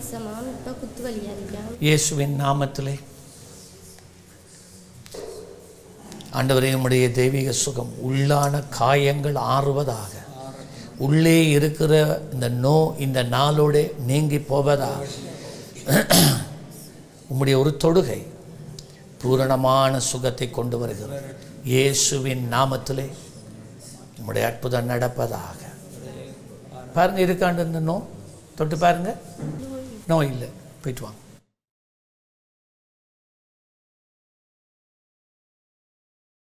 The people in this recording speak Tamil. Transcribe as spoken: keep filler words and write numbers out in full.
மாசமா இப்ப குத்து வலியா இருக்கேன். இயேசுவின் நாமத்திலே ஆண்டவரே உம்முடைய தெய்வீக சுகம் உள்ளான காயங்கள் ஆறுவதாக, உள்ளே இருக்கிற இந்த நோ இந்த நாளோட நீங்கி போவதாக. உம்முடைய ஒரு தொடுகை பூரணமான சுகத்தை கொண்டு வருகிறது. இயேசுவின் நாமத்திலே உம்முடைய அற்புதம் நடப்பதாக. பாருங்க, இருக்காண்டு இந்த நோ தொட்டு பாருங்க. நோ இல்லை, போயிட்டு வாங்க.